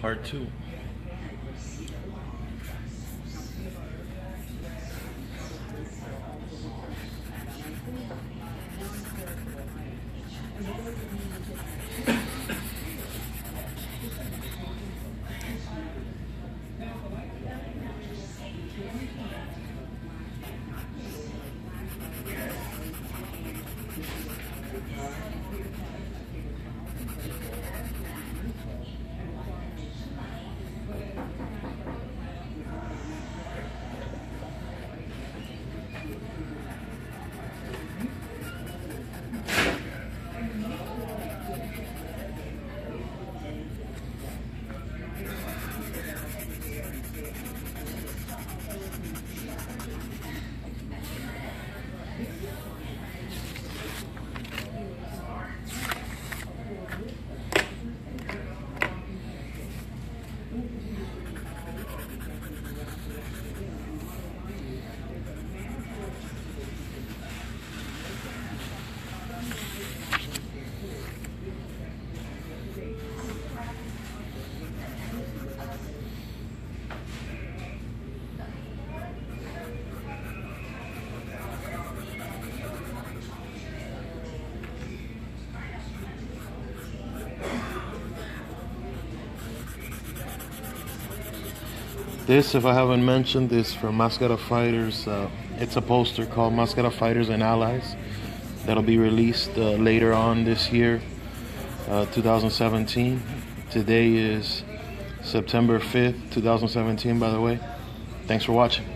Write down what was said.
part 2. This, if I haven't mentioned, is from Mascara Fighters. It's a poster called Mascara Fighters Alies that'll be released later on this year, 2017. Today is September 5th, 2017, by the way. Thanks for watching.